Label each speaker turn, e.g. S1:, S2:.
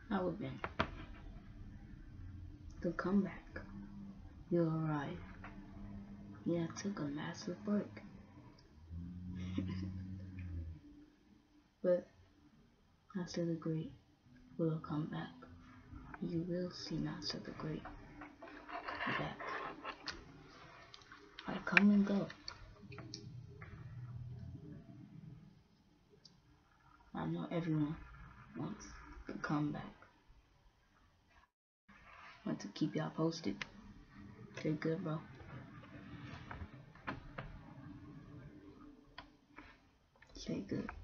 S1: How it been? The comeback. You arrived. Yeah, I took a massive break. But Nasir the Great will come back. You will see Nasir the Great back. I come and go. I know everyone wants to come back. Want to keep y'all posted. Okay, good, bro. Stay good.